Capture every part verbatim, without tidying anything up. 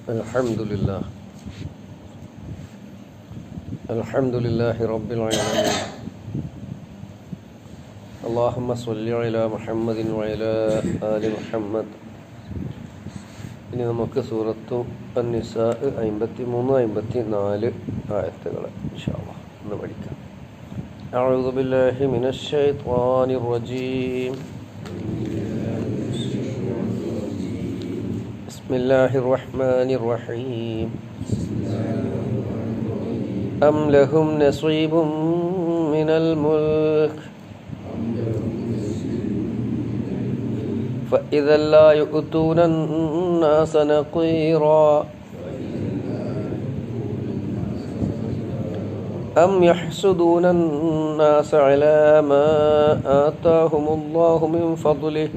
الحمد لله الحمد لله رب العالمين اللهم صل على محمد وعلى آل محمد. ഇനി നമുക്ക് സൂറത്തു അൻ-നിസാ അമ്പത്തിമൂന്ന് അമ്പത്തിനാല് ആയത്തുകൾ ഇൻഷാ അല്ലാഹ് ഒന്ന് പഠിക്കാം. അഊദു ബില്ലാഹി മിനശ് ശൈത്വാനിർ റജീം. ബിസ്മില്ലാഹിർ റഹ്മാനിർ റഹീം. أم لهم نصيب من الملك فإذا لا يؤتون الناس نقيرا أم يحسدون الناس على ما آتاهم الله من فضله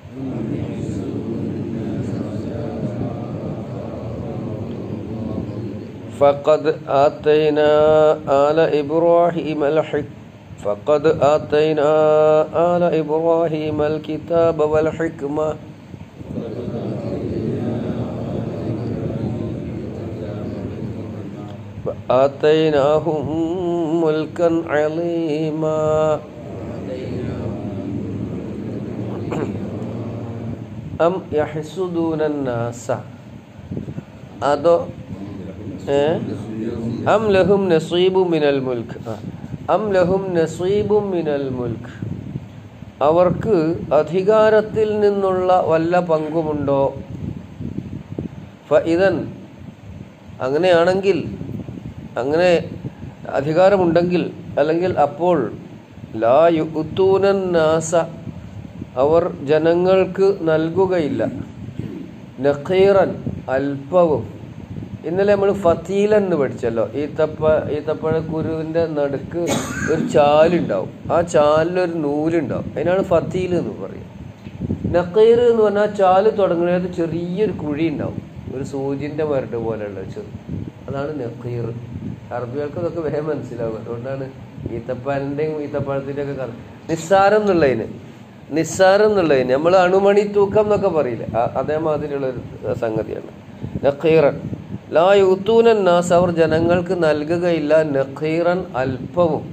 فقد آتينا آل إبراهيم الحكمة فقد آتينا آل إبراهيم الكتاب والحكمة وآتيناهم ملكا عظيما أم يحسدون الناس أدو أم لهم نصيب من الملك أم لهم نصيب من الملك അവർക്ക് അധികാരത്തിൽ നിന്നുള്ള വല്ല പങ്കുമുണ്ടോ? ഫഇദൻ അങ്ങനെയാണെങ്കിൽ, അങ്ങനെ അധികാരമുണ്ടെങ്കിൽ, അല്ലെങ്കിൽ അപ്പോൾ ലാ യുഅ്തൂനൻ നാസ അവർ ജനങ്ങൾക്ക് നൽകുകയില്ല, നഖീറൻ അല്പവും. ഇന്നലെ നമ്മൾ ഫതീല എന്ന് പഠിച്ചല്ലോ. ഈത്തപ്പ ഈത്തപ്പഴക്കുരുവിൻ്റെ നടുക്ക് ഒരു ചാലുണ്ടാവും, ആ ചാലിലൊരു നൂലുണ്ടാവും, അതിനാണ് ഫതീൽ എന്ന് പറയും. നഖീർ എന്ന് പറഞ്ഞാൽ ചാല് തുടങ്ങുന്നത് ചെറിയൊരു കുഴി ഉണ്ടാവും, ഒരു സൂചിൻ്റെ മരട് പോലെയുള്ള ചെറു, അതാണ് നഖീർ. അറബികൾക്ക് ഇതൊക്കെ വേഗം മനസ്സിലാവും. അതുകൊണ്ടാണ് ഈത്തപ്പഴൻ്റെയും ഈത്തപ്പഴത്തിൻ്റെ ഒക്കെ കറ നിസ്സാരം എന്നുള്ളതിന് നിസ്സാരം എന്നുള്ളതിന് നമ്മൾ അണുമണി തൂക്കം എന്നൊക്കെ പറയില്ലേ, അതേമാതിരിയുള്ളൊരു സംഗതിയാണ് നഖീറൻ. ലാ യുഅ്തൂനൻ നാസ് അവർ ജനങ്ങൾക്ക് നൽകുകയില്ല, നഖീറൻ അല്പവും.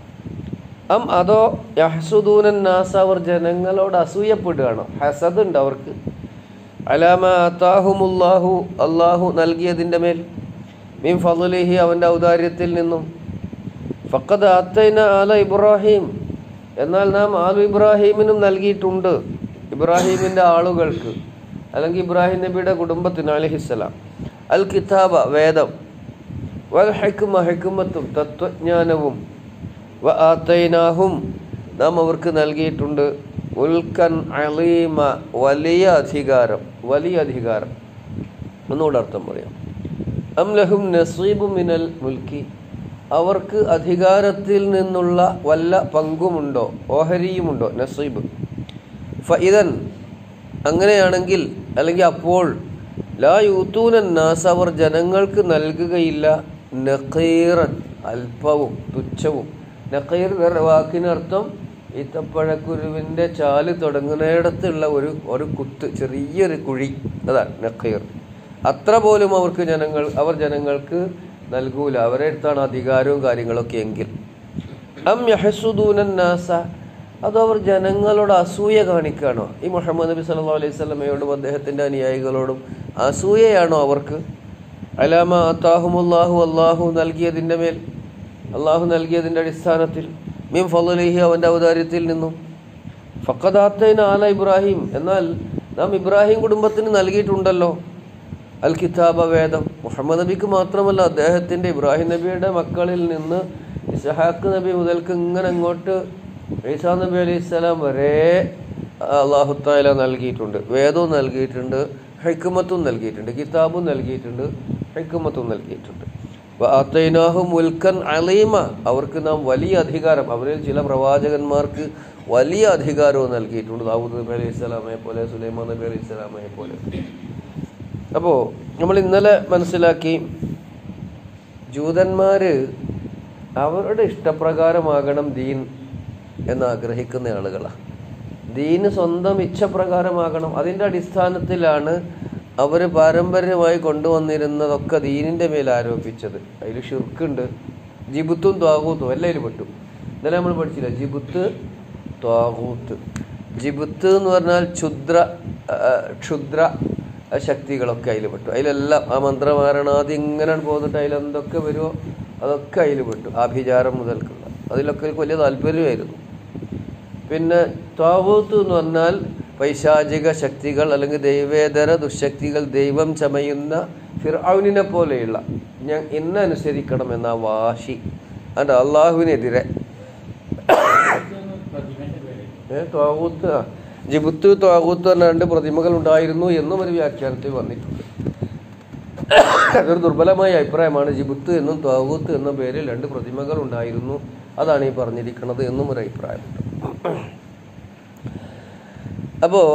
അം അതോ യഹ്സുദൂനൻ നാസ് അവർ ജനങ്ങളോട് അസൂയപ്പെടുകയാണോ? ഹസദ് ഉണ്ട് അവർക്ക്. അലാമാ ആതാഹുമുല്ലാഹു അല്ലാഹു നൽകിയതിൻ്റെ മേൽ, മിൻ ഫളിഹി അവൻ്റെ ഔദാര്യത്തിൽ നിന്നും. ഫഖദ് ആതൈന ആല ഇബ്രാഹിം എന്നാൽ നാം ആലു ഇബ്രാഹിമിനും നൽകിയിട്ടുണ്ട്, ഇബ്രാഹിമിൻ്റെ ആളുകൾക്ക്, അല്ലെങ്കിൽ ഇബ്രാഹിം നബിയുടെ കുടുംബത്തിന് അലൈഹിസ്സലാം, അൽ കിതാബ വേദം, വൽ ഹിക്മ ഹിക്മത്തും തത്വജ്ഞാനവും, വ ആതൈനാഹും നാം അവർക്ക് നൽകിയിട്ടുണ്ട്, മുൽക്കൻ അലീമ വലിയ അധികാരം, വലിയ അധികാരം. ഒന്നുകൂടെ അർത്ഥം പറയാം. അം ലഹും നസീബു മിനൽ മുൽക്കി അവർക്ക് അധികാരത്തിൽ നിന്നുള്ള വല്ല പങ്കുമുണ്ടോ, ഓഹരിയുമുണ്ടോ? നസീബ്. ഫഇദൻ അങ്ങനെയാണെങ്കിൽ, അല്ലെങ്കിൽ അപ്പോൾ, ലാ യുഅ്തൂനൻ നാസ് അവർ ജനങ്ങൾക്ക് നൽകുകയില്ല, നഖീറൻ അല്പവും തുച്ഛവും. നഖീർ വാക്കിനർത്ഥം ഈത്തപ്പഴക്കുരുവിൻ്റെ ചാല് തുടങ്ങുന്നിടത്തുള്ള ഒരു ഒരു കുത്ത്, ചെറിയൊരു കുഴി, അതാണ് നഖീർ. അത്ര പോലും അവർക്ക് ജനങ്ങൾ അവർ ജനങ്ങൾക്ക് നൽകൂല, അവരുടെ അടുത്താണ് അധികാരവും കാര്യങ്ങളൊക്കെ എങ്കിൽ. അം യഹ്സുദൂനൻ നാസ അതോ അവർ ജനങ്ങളോട് അസൂയ കാണിക്കുകയാണോ? ഈ മുഹമ്മദ് നബി സല്ലല്ലാഹു അലൈഹി വസല്ലമയോടും അദ്ദേഹത്തിൻ്റെ അനുയായികളോടും അസൂയയാണോ അവർക്ക്? അലാമാ ആതാഹുമുല്ലാഹു അല്ലാഹു നൽകിയതിൻ്റെ മേൽ, അള്ളാഹു നൽകിയതിൻ്റെ അടിസ്ഥാനത്തിൽ, മിൻ ഫളിഹി അവൻ്റെ ഔദാര്യത്തിൽ നിന്നും. ഫഖദ് ആതൈന ആല ഇബ്രാഹിം എന്നാൽ നാം ഇബ്രാഹിം കുടുംബത്തിന് നൽകിയിട്ടുണ്ടല്ലോ, അൽ കിതാബ വേദം. മുഹമ്മദ് നബിക്ക് മാത്രമല്ല, അദ്ദേഹത്തിൻ്റെ ഇബ്രാഹിം നബിയുടെ മക്കളിൽ നിന്ന് ഇസ്ഹാഖ് നബി മുതൽക്ക് ഇങ്ങനെ അങ്ങോട്ട് ഈസാ നബി അലൈഹിസ്സലാം വരെ അല്ലാഹു തആല നൽകിയിട്ടുണ്ട്, വേദവും നൽകിയിട്ടുണ്ട്, ഹിക്മത്തും നൽകിയിട്ടുണ്ട്, കിതാബും നൽകിയിട്ടുണ്ട്, ഹിക്മത്തും നൽകിയിട്ടുണ്ട്. വആതൈനാഹു മുൽക്കൻ അലീമ അവർക്ക് നാം വലിയ അധികാരം, അവരിൽ ചില പ്രവാചകന്മാർക്ക് വലിയ അധികാരവും നൽകിയിട്ടുണ്ട്, ദാവൂദ് നബി അലൈഹിസ്സലാമയെ പോലെ, സുലൈമാൻ നബി അലൈഹിസ്സലാമയെ പോലെ. അപ്പോൾ നമ്മൾ ഇന്നലെ മനസ്സിലാക്കി, ജൂതന്മാർ അവരുടെ ഇഷ്ടപ്രകാരമാകണം ദീൻ എന്ന് ആഗ്രഹിക്കുന്ന ആളുകളാണ്. ദീന് സ്വന്തം ഇച്ഛപ്രകാരമാകണം. അതിൻ്റെ അടിസ്ഥാനത്തിലാണ് അവർ പാരമ്പര്യമായി കൊണ്ടുവന്നിരുന്നതൊക്കെ ദീനിൻ്റെ മേൽ ആരോപിച്ചത്. അതിൽ ഷിർക്കുണ്ട്, ജിബുത്തും ത്വാഗൂത്തും എല്ലാം പെട്ടു. ഇന്നലെ നമ്മൾ പഠിച്ചില്ല ജിബുത്ത് ത്വാഗൂത്ത്. ജിബുത്ത് എന്ന് പറഞ്ഞാൽ ക്ഷുദ്ര ക്ഷുദ്ര ശക്തികളൊക്കെ അതിൽ പെട്ടു. അതിലെല്ലാം ആ മന്ത്രമാരണാദി ഇങ്ങനെ പോന്നിട്ട് അതിലെന്തൊക്കെ വരുമോ അതൊക്കെ അതിൽ പെട്ടു. ആഭിചാരം മുതൽക്കുള്ള അതിലൊക്കെ വലിയ താല്പര്യമായിരുന്നു. പിന്നെ ത്വാഗൂത്ത് എന്ന് പറഞ്ഞാൽ പൈശാചിക ശക്തികൾ അല്ലെങ്കിൽ ദൈവേതര ദുശക്തികൾ, ദൈവം ചമയുന്ന ഫിർഔനിനെ പോലെയുള്ള ഞാൻ ഇന്ന അനുസരിക്കണം എന്ന വാശി, അത് അള്ളാഹുവിനെതിരെ. ത്വാഗൂത്ത് ജിബുത്ത് ത്വാഗൂത്ത് എന്ന രണ്ട് പ്രതിമകൾ ഉണ്ടായിരുന്നു എന്നും ഒരു വ്യാഖ്യാനത്തിൽ വന്നിട്ടുണ്ട്. അതൊരു ദുർബലമായ അഭിപ്രായമാണ്. ജിബുത്ത് എന്നും ത്വാഗൂത്ത് എന്ന പേരിൽ രണ്ട് പ്രതിമകൾ ഉണ്ടായിരുന്നു, അതാണ് ഈ പറഞ്ഞിരിക്കുന്നത് എന്നും ഒരു അഭിപ്രായമുണ്ട്. അപ്പോൾ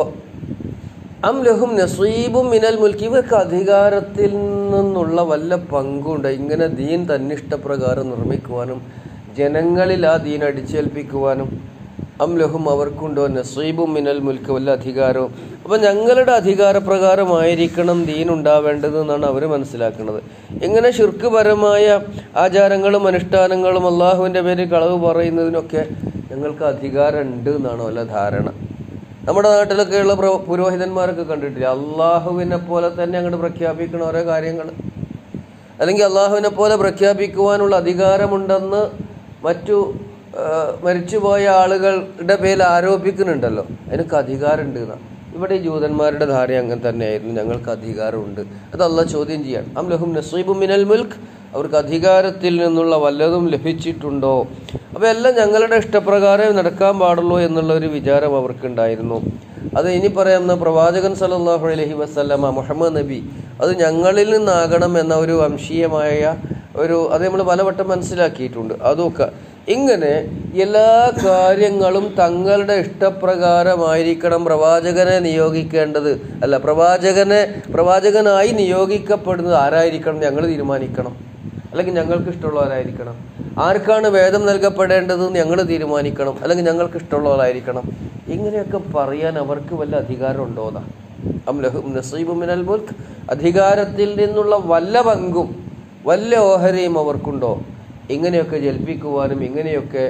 അം ലഹും നസീബും മിനൽ മുൽക്ക്, ഇവർക്ക് അധികാരത്തിൽ നിന്നുള്ള വല്ല പങ്കുണ്ട് ഇങ്ങനെ ദീൻ തന്നിഷ്ടപ്രകാരം നിർമ്മിക്കുവാനും ജനങ്ങളിൽ ആ ദീൻ അടിച്ചേൽപ്പിക്കുവാനും. അം ലഹും അവർക്കുണ്ടോ നസീബും മിനൽ മുൽക്ക്, വല്ല അധികാരവും. അപ്പം ഞങ്ങളുടെ അധികാരപ്രകാരമായിരിക്കണം ദീൻ ഉണ്ടാവേണ്ടത് എന്നാണ് അവർ മനസ്സിലാക്കുന്നത്. ഇങ്ങനെ ശിർക്കുപരമായ ആചാരങ്ങളും അനുഷ്ഠാനങ്ങളും അള്ളാഹുവിൻ്റെ പേരിൽ കളവ് പറയുന്നതിനൊക്കെ ഞങ്ങൾക്ക് അധികാരം ഉണ്ട് എന്നാണ് വല്ല ധാരണ. നമ്മുടെ നാട്ടിലൊക്കെയുള്ള പുരോഹിതന്മാരൊക്കെ കണ്ടിട്ടില്ല, അള്ളാഹുവിനെ പോലെ തന്നെ അങ്ങോട്ട് പ്രഖ്യാപിക്കണ ഓരോ കാര്യങ്ങൾ, അല്ലെങ്കിൽ അള്ളാഹുവിനെ പോലെ പ്രഖ്യാപിക്കുവാനുള്ള അധികാരമുണ്ടെന്ന് മറ്റു മരിച്ചുപോയ ആളുകളുടെ പേരിൽ ആരോപിക്കുന്നുണ്ടല്ലോ, എനിക്ക് അധികാരമുണ്ട് എന്നാണ്. ഇവിടെ ഈ ജൂതന്മാരുടെ ധാര അങ്ങനെ തന്നെയായിരുന്നു, ഞങ്ങൾക്ക് അധികാരമുണ്ട്. അത് അള്ളാഹ് ചോദ്യം ചെയ്യാണ്. അം ലഹും നസീബും മിനൽ മുൽക്ക്, അവർക്ക് അധികാരത്തിൽ നിന്നുള്ള വല്ലതും ലഭിച്ചിട്ടുണ്ടോ? അപ്പോൾ എല്ലാം ഞങ്ങളുടെ ഇഷ്ടപ്രകാരം നടക്കാൻ പാടുള്ളൂ എന്നുള്ള ഒരു വിചാരം അവർക്കുണ്ടായിരുന്നു. അത് ഇനി പറയാവുന്ന പ്രവാചകൻ സല്ലല്ലാഹു അലൈഹി വസല്ലമ മുഹമ്മദ് നബി അത് ഞങ്ങളിൽ നിന്നാകണം എന്ന ഒരു വംശീയമായ ഒരു അത് നമ്മൾ പലവട്ടം മനസ്സിലാക്കിയിട്ടുണ്ട്. അതൊക്കെ ഇങ്ങനെ എല്ലാ കാര്യങ്ങളും തങ്ങളുടെ ഇഷ്ടപ്രകാരമായിരിക്കണം പ്രവാചകനെ നിയോഗിക്കേണ്ടത്. അല്ല, പ്രവാചകനെ പ്രവാചകനായി നിയോഗിക്കപ്പെടുന്നത് ആരായിരിക്കണം ഞങ്ങൾ തീരുമാനിക്കണം, അല്ലെങ്കിൽ ഞങ്ങൾക്ക് ഇഷ്ടമുള്ളവരായിരിക്കണം. ആർക്കാണ് വേദം നൽകപ്പെടേണ്ടതെന്ന് ഞങ്ങൾ തീരുമാനിക്കണം, അല്ലെങ്കിൽ ഞങ്ങൾക്ക് ഇഷ്ടമുള്ളവരായിരിക്കണം. ഇങ്ങനെയൊക്കെ പറയാൻ അവർക്ക് വല്ല അധികാരം ഉണ്ടോന്നാ. അം ലഹും നസീബും മിനൽ മുൽക്ക്, അധികാരത്തിൽ നിന്നുള്ള വല്ല പങ്കും വല്ല ഓഹരിയും അവർക്കുണ്ടോ? ഇങ്ങനെയൊക്കെ ജൽപ്പിക്കുവാനും ഇങ്ങനെയൊക്കെ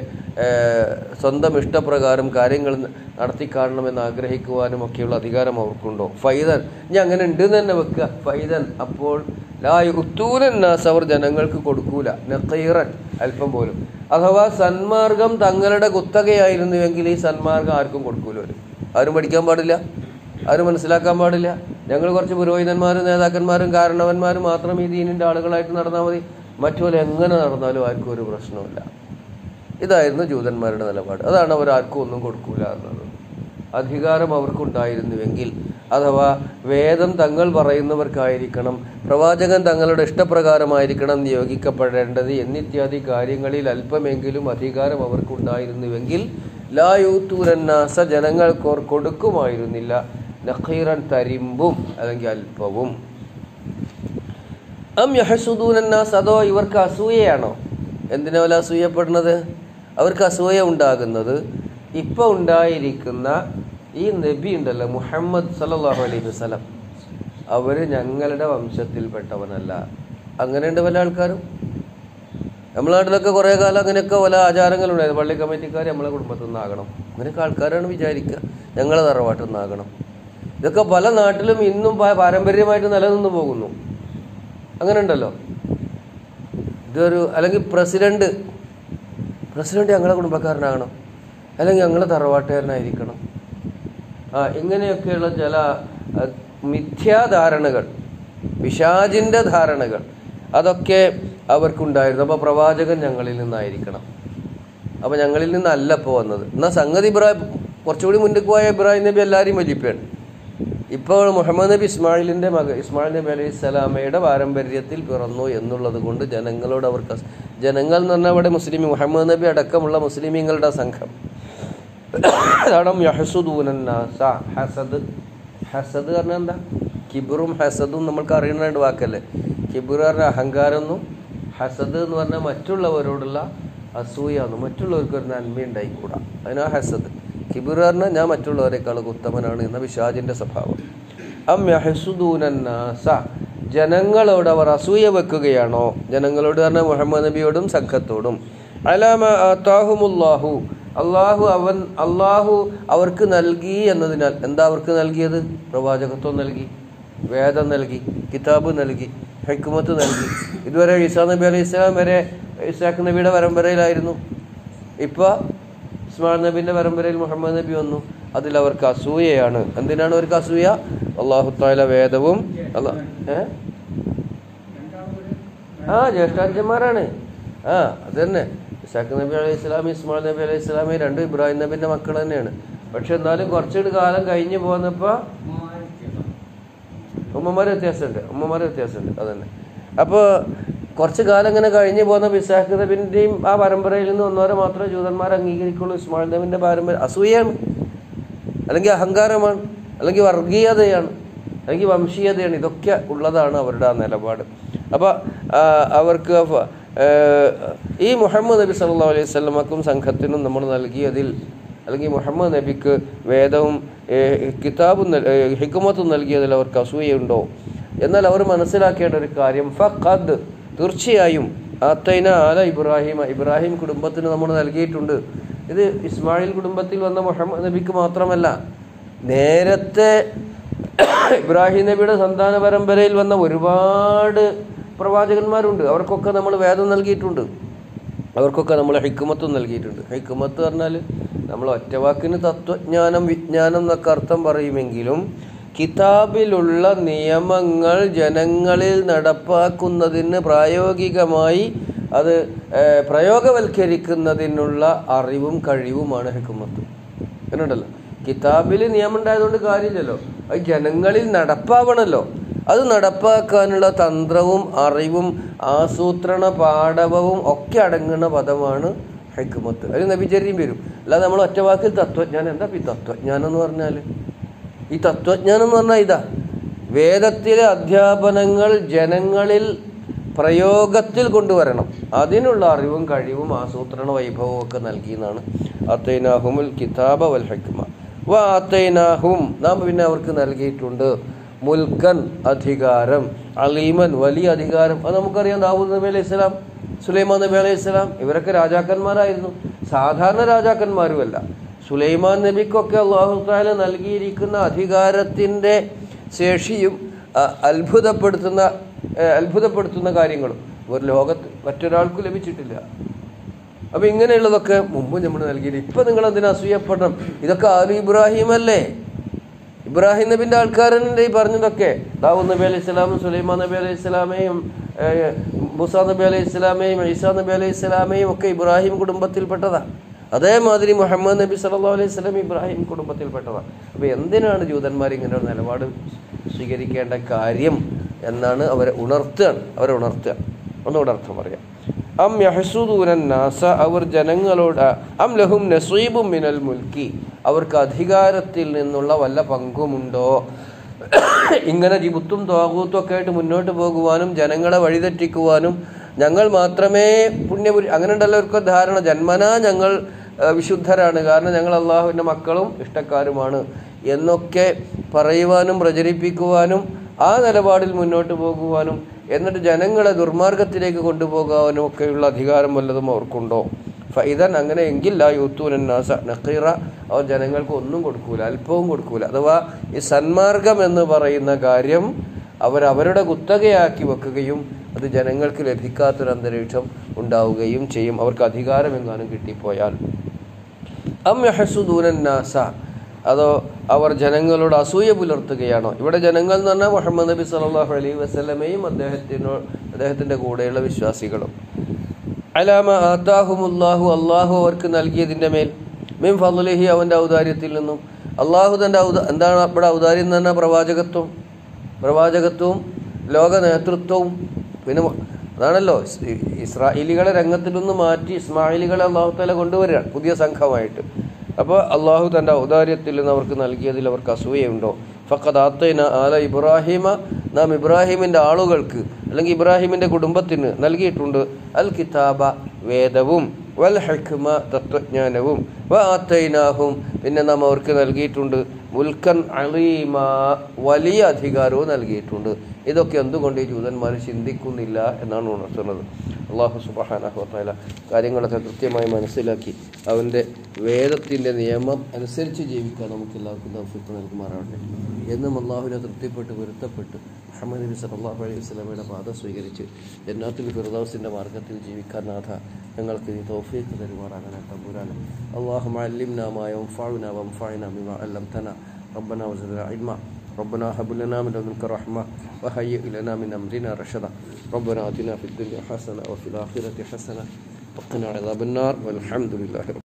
സ്വന്തം ഇഷ്ടപ്രകാരം കാര്യങ്ങൾ നടത്തിക്കാണണമെന്ന് ആഗ്രഹിക്കുവാനും ഒക്കെയുള്ള അധികാരം അവർക്കുണ്ടോ? ഫൈദൻ, ഞാൻ അങ്ങനെ ഉണ്ടെന്ന് തന്നെ വെക്കുക. ഫൈദൻ, അപ്പോൾ ലാ യുത്തൂനന്നാസ്, അവർ ജനങ്ങൾക്ക് കൊടുക്കൂല. നഖീറൻ, അല്പം പോലും. അഥവാ സന്മാർഗം തങ്ങളുടെ കുത്തകയായിരുന്നുവെങ്കിൽ ഈ സന്മാർഗം ആർക്കും കൊടുക്കൂല. ആരും പഠിക്കാൻ പാടില്ല, ആരും മനസ്സിലാക്കാൻ പാടില്ല. ഞങ്ങൾ കുറച്ച് പുരോഹിതന്മാരും നേതാക്കന്മാരും കാരണവന്മാരും മാത്രം ഈ ദീനിൻ്റെ ആളുകളായിട്ട് നടന്നാൽ മതി, മറ്റുപോലെ എങ്ങനെ നടന്നാലും ആർക്കും ഒരു പ്രശ്നമില്ല. ഇതായിരുന്നു ജൂതന്മാരുടെ നിലപാട്. അതാണ് അവർ ആർക്കും ഒന്നും കൊടുക്കൂല എന്നത്. അധികാരം അവർക്കുണ്ടായിരുന്നുവെങ്കിൽ, അഥവാ വേദം തങ്ങൾ പറയുന്നവർക്കായിരിക്കണം, പ്രവാചകൻ തങ്ങളുടെ ഇഷ്ടപ്രകാരമായിരിക്കണം നിയോഗിക്കപ്പെടേണ്ടത് എന്നിത്യാദി കാര്യങ്ങളിൽ അല്പമെങ്കിലും അധികാരം അവർക്കുണ്ടായിരുന്നുവെങ്കിൽ ലാ യൂത്തൂനന്നാസ, ജനങ്ങൾക്ക് കൊടുക്കുമായിരുന്നില്ല. നഖീറൻ, തരിമ്പും അല്ലെങ്കിൽ അല്പവും. അം യഹസുദൂനന്നാസ്, അതോ ഇവർക്ക് അസൂയയാണോ? എന്തിനാ വല്ല അസൂയപ്പെടുന്നത്? അവർക്ക് അസൂയ ഉണ്ടാകുന്നത് ഇപ്പം ഉണ്ടായിരിക്കുന്ന ഈ നബി ഉണ്ടല്ലോ മുഹമ്മദ് സല്ലല്ലാഹു അലൈഹി വസല്ലം, അവർ ഞങ്ങളുടെ വംശത്തിൽപ്പെട്ടവനല്ല. അങ്ങനെയുണ്ട് പല ആൾക്കാരും. നമ്മുടെ നാട്ടിലൊക്കെ കുറേ കാലം അങ്ങനെയൊക്കെ പല ആചാരങ്ങളുണ്ടായിരുന്നു. പള്ളി കമ്മിറ്റിക്കാർ നമ്മളെ കുടുംബത്തിൽ നിന്നാകണം, അങ്ങനെയൊക്കെ ആൾക്കാരാണ് വിചാരിക്കുക ഞങ്ങളെ തറവാട്ടിൽ നിന്നാകണം. ഇതൊക്കെ പല നാട്ടിലും ഇന്നും പാരമ്പര്യമായിട്ട് നിലനിന്ന് പോകുന്നു. അങ്ങനെ ഉണ്ടല്ലോ. ഇതൊരു അല്ലെങ്കിൽ പ്രസിഡന്റ് പ്രസിഡന്റ് ഞങ്ങളെ കുടുംബക്കാരനാകണം, അല്ലെങ്കിൽ ഞങ്ങളെ തറവാട്ടുകാരനായിരിക്കണം. ആ ഇങ്ങനെയൊക്കെയുള്ള ചില മിഥ്യാധാരണകൾ, പിശാചിൻ്റെ ധാരണകൾ, അതൊക്കെ അവർക്കുണ്ടായിരുന്നു. അപ്പോൾ പ്രവാചകൻ ഞങ്ങളിൽ നിന്നായിരിക്കണം. അപ്പോൾ ഞങ്ങളിൽ നിന്നല്ല ഇപ്പോൾ വന്നത്. എന്നാൽ സംഗതി ഇബ്രാഹിം കുറച്ചുകൂടി മുന്നിലേക്ക് പോയ ഇബ്രാഹിം നബി എല്ലാവരെയും വലിപ്പയാണ്. ഇപ്പോൾ മുഹമ്മദ് നബി ഇസ്മായിലിൻ്റെ മകൻ ഇസ്മായിൽ നബി അലൈഹി സ്വലാമയുടെ പാരമ്പര്യത്തിൽ പിറന്നു എന്നുള്ളത് കൊണ്ട് ജനങ്ങളോട് അവർക്ക്, ജനങ്ങൾ എന്ന് പറഞ്ഞാൽ ഇവിടെ മുസ്ലിം മുഹമ്മദ് നബി അടക്കമുള്ള മുസ്ലിമീങ്ങളുടെ സംഘം, അതാണ് യഹസുദൂനന്നാസ. ഹസദ് ഹസദ് പറഞ്ഞാൽ എന്താ? കിബറും ഹസദും നമ്മൾക്ക് അറിയുന്ന രണ്ട് വാക്കല്ലേ. കിബർ പറഞ്ഞാൽ അഹങ്കാരം എന്നും, ഹസദ് എന്ന് പറഞ്ഞാൽ മറ്റുള്ളവരോടുള്ള അസൂയാണ്, മറ്റുള്ളവർക്ക് ഒരു നന്മ ഉണ്ടായിക്കൂടാ, അതിനാ ഹസദ്. കിബർ പറഞ്ഞാൽ ഞാൻ മറ്റുള്ളവരെക്കാൾ ഉത്തമനാണ് എന്ന പിശാചിൻ്റെ സ്വഭാവം. അം യഹ്സുദൂനന്നാസ, ജനങ്ങളോട് അവർ അസൂയ വെക്കുകയാണോ? ജനങ്ങളോട് പറഞ്ഞാൽ മുഹമ്മദ് നബിയോടും സംഘത്തോടും. അലാമ ആതാഹുമുല്ലാഹു, അള്ളാഹു അവൻ അള്ളാഹു അവർക്ക് നൽകി എന്നതിനാൽ. എന്താ അവർക്ക് നൽകിയത്? പ്രവാചകത്വം നൽകി, വേദം നൽകി, കിതാബ് നൽകി, ഹിക്മത്ത് നൽകി. ഇതുവരെ ഈസാ നബി അലൈഹി ഇസ്ലാം വരെ ഇസ്ഹാഖ് നബിയുടെ പരമ്പരയിലായിരുന്നു. ഇപ്പോൾ ഇസ്മായിൽ നബിൻ്റെ പരമ്പരയിൽ മുഹമ്മദ് നബി വന്നു. അതിൽ അവർക്ക് അസൂയയാണ്. എന്തിനാണ് അവർക്ക് അസൂയ? അള്ളാഹു തആല വേദവും അല്ലാ ഏ ആ ജ്യേഷ്ഠാഞ്ചന്മാരാണ്. ആ അത് തന്നെ. ഇസ്ഹാഖ് നബി അലൈഹി ഇസ്ലാം ഇസ്മായിൽ നബി അലൈഹി ഇസ്ലാമി രണ്ടും ഇബ്രാഹിം നബിൻ്റെ മക്കൾ തന്നെയാണ്. പക്ഷെ എന്നാലും കുറച്ചുകൂടി കാലം കഴിഞ്ഞ് പോന്നപ്പോൾ ഉമ്മമാർ വ്യത്യാസമുണ്ട് ഉമ്മമാർ വ്യത്യാസമുണ്ട് അതന്നെ. അപ്പോൾ കുറച്ച് കാലം ഇങ്ങനെ കഴിഞ്ഞ് പോകുന്ന ഇസ്ഹാഖ് നബിൻ്റെയും ആ പരമ്പരയിൽ നിന്ന് ഒന്നോരെ മാത്രമേ ജൂതന്മാർ അംഗീകരിക്കുള്ളൂ. ഇസ്മായിൽ നബിൻ്റെ പാരമ്പര്യ അസൂയാണ്, അല്ലെങ്കിൽ അഹങ്കാരമാണ്, അല്ലെങ്കിൽ വർഗീയതയാണ്, അല്ലെങ്കിൽ വംശീയതയാണ്. ഇതൊക്കെ ഉള്ളതാണ് അവരുടെ ആ നിലപാട്. അപ്പോൾ അവർക്ക് ഈ മുഹമ്മദ് നബി സല്ലല്ലാഹു അലൈഹി വസല്ലമക്കും സംഘത്തിനും നമ്മൾ നൽകിയതിൽ, അല്ലെങ്കിൽ മുഹമ്മദ് നബിക്ക് വേദവും കിതാബും ഹിക്മത്തും നൽകിയതിൽ അവർക്ക് അസൂയുണ്ടോ? എന്നാൽ അവർ മനസ്സിലാക്കേണ്ട ഒരു കാര്യം, ഫഖദ് തീർച്ചയായും ആത്തൈന ആല ഇബ്രാഹിം, ഇബ്രാഹിം കുടുംബത്തിന് നമ്മൾ നൽകിയിട്ടുണ്ട്. ഇത് ഇസ്മായിൽ കുടുംബത്തിൽ വന്ന മുഹമ്മദ് നബിക്ക് മാത്രമല്ല, നേരത്തെ ഇബ്രാഹിം നബിയുടെ സന്താന പരമ്പരയിൽ വന്ന ഒരുപാട് പ്രവാചകന്മാരുണ്ട്. അവർക്കൊക്കെ നമ്മൾ വേദം നൽകിയിട്ടുണ്ട്, അവർക്കൊക്കെ നമ്മൾ ഹിക്മത്തും നൽകിയിട്ടുണ്ട്. ഹിക്മത്ത് പറഞ്ഞാൽ നമ്മൾ ഒറ്റവാക്കിന് തത്വജ്ഞാനം വിജ്ഞാനം എന്നൊക്കെ അർത്ഥം പറയുമെങ്കിലും കിതാബിലുള്ള നിയമങ്ങൾ ജനങ്ങളിൽ നടപ്പാക്കുന്നതിന് പ്രായോഗികമായി അത് പ്രയോഗവൽക്കരിക്കുന്നതിനുള്ള അറിവും കഴിവുമാണ് ഹിക്മത്ത്. അങ്ങനെയുണ്ടല്ലോ, കിതാബിൽ നിയമം ഉണ്ടായതുകൊണ്ട് കാര്യമില്ലല്ലോ, അത് ജനങ്ങളിൽ നടപ്പാവണമല്ലോ. അത് നടപ്പാക്കാനുള്ള തന്ത്രവും അറിവും ആസൂത്രണ പാടവവും ഒക്കെ അടങ്ങുന്ന പദമാണ് ഹിക്മത്ത്. അതിന് നബിചര്യം വരും. അല്ലാതെ നമ്മൾ ഒറ്റവാക്കിൽ തത്വജ്ഞാനം. എന്താ ഈ തത്വജ്ഞാനം എന്ന് പറഞ്ഞാൽ? ഈ തത്വജ്ഞാനം എന്ന് പറഞ്ഞാൽ ഇതാ, വേദത്തിലെ അധ്യാപനങ്ങൾ ജനങ്ങളിൽ പ്രയോഗത്തിൽ കൊണ്ടുവരണം. അതിനുള്ള അറിവും കഴിവും ആസൂത്രണ വൈഭവവും ഒക്കെ നൽകിയെന്നാണ്. ആത്തൈനാഹുമുൽ കിതാബ വൽ ഹിക്മ വ ആത്തൈനാഹും, നാം പിന്നെ അവർക്ക് നൽകിയിട്ടുണ്ട് മുൽക്കൻ അധികാരം, അലീമൻ വലിയ അധികാരം. അത് നമുക്കറിയാം. ദാവൂദ് നബി അലൈഹി സ്വലാം, സുലൈമാൻ നബി അലൈഹി സ്വലാം, ഇവരൊക്കെ രാജാക്കന്മാരായിരുന്നു. സാധാരണ രാജാക്കന്മാരുമല്ല. സുലൈമാൻ നബിക്കൊക്കെ അല്ലാഹു തആല നൽകിയിരിക്കുന്ന അധികാരത്തിൻ്റെ ശേഷിയും അത്ഭുതപ്പെടുത്തുന്ന അത്ഭുതപ്പെടുത്തുന്ന കാര്യങ്ങളും ഒരു ലോകത്ത് മറ്റൊരാൾക്കും ലഭിച്ചിട്ടില്ല. അപ്പം ഇങ്ങനെയുള്ളതൊക്കെ മുമ്പ് നമ്മൾ നൽകിയില്ല. ഇപ്പം നിങ്ങൾ എന്തിനാ അസൂയപ്പെടണം? ഇതൊക്കെ ആലു ഇബ്രാഹിം അല്ലേ? ഇബ്രാഹിം നബിൻ്റെ ആൾക്കാരൻ്റെ ഈ പറഞ്ഞതൊക്കെ. ദാവൂദ് നബി അലൈഹി സ്വലാമും സുലൈമാൻ നബി അലൈഹി സ്വലാമയും മൂസാ നബി അലൈഹി സ്വലാമയും ഈസാ നബി അലൈഹി സ്വലാമയും ഒക്കെ ഇബ്രാഹിം കുടുംബത്തിൽപ്പെട്ടതാണ്. അതേമാതിരി മുഹമ്മദ് നബി സല്ലല്ലാഹു അലൈഹി വസല്ലം ഇബ്രാഹിം കുടുംബത്തിൽപ്പെട്ടതാണ്. അപ്പോൾ എന്തിനാണ് ജൂതന്മാർ ഇങ്ങനെ ഒരു നിലപാട് സ്വീകരിക്കേണ്ട കാര്യം എന്നാണ് അവരെ ഉണർത്തുകയാണ് അവരെ ഉണർത്തുക. ഒന്നുകൂടെ അർത്ഥം പറയാം. അം യഹ്സുദൂനന്നാസ, അവർ ജനങ്ങളോട്, അം ലഹും നസീബും മിനൽ മുൽക്കി, അവർക്ക് അധികാരത്തിൽ നിന്നുള്ള വല്ല പങ്കുമുണ്ടോ? ഇങ്ങനെ ജിബുത്തും ത്വാഗൂത്തും ഒക്കെ ആയിട്ട് മുന്നോട്ട് പോകുവാനും ജനങ്ങളെ വഴിതെറ്റിക്കുവാനും ഞങ്ങൾ മാത്രമേ പുണ്യപുരി, അങ്ങനെ ഉണ്ടല്ലോ അവർക്ക് ധാരണ. ജന്മനാ ഞങ്ങൾ വിശുദ്ധരാണ്, കാരണം ഞങ്ങൾ അള്ളാഹുവിൻ്റെ മക്കളും ഇഷ്ടക്കാരുമാണ് എന്നൊക്കെ പറയുവാനും പ്രചരിപ്പിക്കുവാനും ആ നിലപാടിൽ മുന്നോട്ട് പോകുവാനും എന്നിട്ട് ജനങ്ങളെ ദുർമാർഗത്തിലേക്ക് കൊണ്ടുപോകാനും ഒക്കെയുള്ള അധികാരം വല്ലതും അവർക്കുണ്ടോ? ഫൈദൻ, അങ്ങനെ എങ്കിൽ ലാ യൂത്തൂനന്നാസ നഖീറ, അവർ ജനങ്ങൾക്ക് ഒന്നും കൊടുക്കൂല, അല്പവും കൊടുക്കൂല. അഥവാ ഈ സന്മാർഗം എന്ന് പറയുന്ന കാര്യം അവരവരുടെ കുത്തകയാക്കി വെക്കുകയും അത് ജനങ്ങൾക്ക് ലഭിക്കാത്തൊരു അന്തരീക്ഷം ഉണ്ടാവുകയും ചെയ്യും, അവർക്ക് അധികാരം എങ്ങാനും കിട്ടിപ്പോയാൽ. അം യഹ്സുദൂനന്നാസ, അതോ അവർ ജനങ്ങളോട് അസൂയ പുലർത്തുകയാണോ? ഇവിടെ ജനങ്ങൾ എന്ന് പറഞ്ഞാൽ മുഹമ്മദ് നബി സല്ലല്ലാഹു അലൈഹി വസല്ലമയും അദ്ദേഹത്തിനോ അദ്ദേഹത്തിൻ്റെ കൂടെയുള്ള വിശ്വാസികളും. അലാമ ആതാഹുമുല്ലാഹു, അള്ളാഹു അവർക്ക് നൽകിയതിൻ്റെ മേൽ, മിൻ ഫദ്ലിഹി, അവൻ്റെ ഔദാര്യത്തിൽ നിന്നും. അള്ളാഹു തൻ്റെ ഔദ എന്താണ് ഇവിടെ ഔദാര്യം എന്ന് പറഞ്ഞാൽ? പ്രവാചകത്വം പ്രവാചകത്വവും ലോക നേതൃത്വവും. പിന്നെ അതാണല്ലോ ഇസ്രായേലികളെ രംഗത്തിൽ നിന്ന് മാറ്റി ഇസ്മായിലികളെ അള്ളാഹു തആല കൊണ്ടുവരികയാണ് പുതിയ സംഘമായിട്ട്. അപ്പോൾ അള്ളാഹു തൻ്റെ ഔദാര്യത്തിൽ നിന്ന് അവർക്ക് നൽകിയതിൽ അവർക്ക് അസൂയയുണ്ടോ? ഫഖദ് ആത്തൈന ആല ഇബ്രാഹിമ, നാം ഇബ്രാഹിമിൻ്റെ ആളുകൾക്ക് അല്ലെങ്കിൽ ഇബ്രാഹിമിൻ്റെ കുടുംബത്തിന് നൽകിയിട്ടുണ്ട് അൽ കിതാബ, വേദവും, വൽ ഹിക്മ, തത്വജ്ഞാനവും, വ ആത്തൈനാഹും, പിന്നെ നാം അവർക്ക് നൽകിയിട്ടുണ്ട് മുൽക്കൻ അലീമ, വലിയ അധികാരവും നൽകിയിട്ടുണ്ട്. ഇതൊക്കെ എന്തുകൊണ്ട് ഈ ജൂതന്മാർ ചിന്തിക്കുന്നില്ല എന്നാണ് ഉണർത്തുന്നത്. അള്ളാഹു സുബ്ഹാനഹു വ തആല കാര്യങ്ങളൊക്കെ കൃത്യമായി മനസ്സിലാക്കി അവൻ്റെ വേദത്തിൻ്റെ നിയമം അനുസരിച്ച് ജീവിക്കാൻ നമുക്ക് എല്ലാവർക്കും തൗഫീഖ് നൽകുമാറാവട്ടെ. എന്നും അള്ളാഹുവിനെ തൃപ്തിപ്പെട്ട് പൊരുത്തപ്പെട്ട് മുഹമ്മദ് നബി സല്ലല്ലാഹു അലൈഹി വസല്ലമയുടെ പാത സ്വീകരിച്ച് ജന്നാത്തുൽ ഫിർദൗസിൻ്റെ മാർഗ്ഗത്തിൽ ജീവിക്കാൻ നാഥ ഞങ്ങൾക്ക് നീ തൗഫീഖ് തരുമാറാകണേ തമ്പുരാനെ. അല്ലാഹുമ്മ അല്ലിംനാ മാ യൻഫഉനാ വൻഫഅനാ ബിമാ അല്ലംതനാ റബ്ബനാ വസിദ്നാ ഇൽമാ ربنا هب لنا من لدنك رحمة وهيئ لنا من أمرنا رشدا ربنا آتنا في الدنيا حسنة وفي الآخرة حسنة وقنا عذاب النار والحمد لله.